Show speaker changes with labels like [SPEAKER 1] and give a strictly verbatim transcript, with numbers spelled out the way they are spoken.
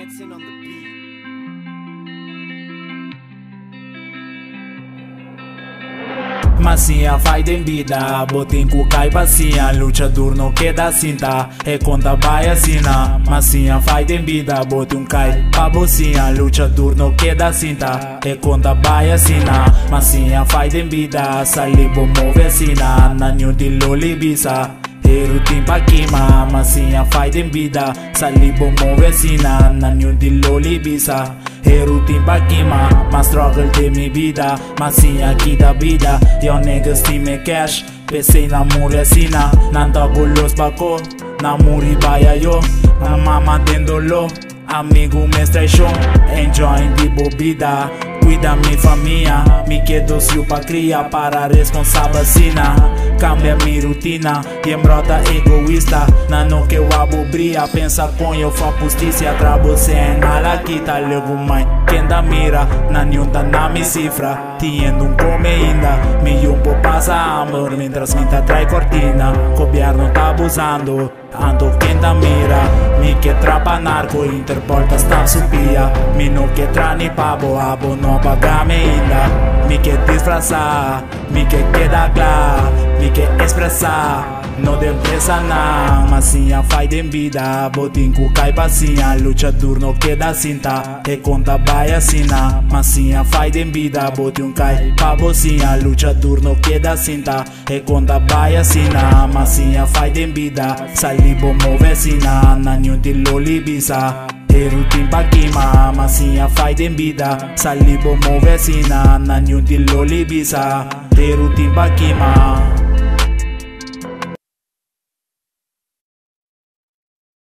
[SPEAKER 1] Dancing on the beat.
[SPEAKER 2] Massinha fai dem vida, botem cu cai passinha, luchador não queda cinta, é conta baia sina. Massinha fai dem vida, botem cai pa bocinha, luchador não queda cinta, é conta baia sina. Massinha fai dem vida, salibo move sina, nanho de lolibisa. Eru timpa kima, massinha fai dem vida, salibo move sina, nanho de lolibisa. Eru timpa kima, mas struggle de mi vida, massinha aqui da vida. Yo niggas time cash, pensei na muresina, nanta bolos bako, na muri baya yo, na mama dendolo, amigo me traição, enjoying de bobida. Cuida mi família, me quedo se pra cria para responsável sina. Cambia mi rotina, e brota egoísta. Na no que eu abobria, pensa com eu fa justiça. Trabo sem ala quita, levo mãe. Quem da mira, na nenhuma na mi cifra. Tiendo um come ainda, mi um po passa amor. Mientras minta trai cortina, governo tá abusando. Ando quem da mira, mi que trapa narco, Interpol tá stan supia. Mi no que tra ni pabo, abo no pagame ainda. Mi que disfrazar, mi que queda clar, mi que expressar. No dem presa na, massinha fai dem vida, botin cu cai passinha, luchador no queda cinta, e conta baia sina. Massinha fai dem vida, botin cai pa bocinha, luchador no queda cinta, e conta baia sina. Massinha fai dem vida, salibo move sina, nanho de lolibisa. Eru timpa kima, massinha fai dem vida, salibo move sina, nanho de lolibisa. Eru timpa kima.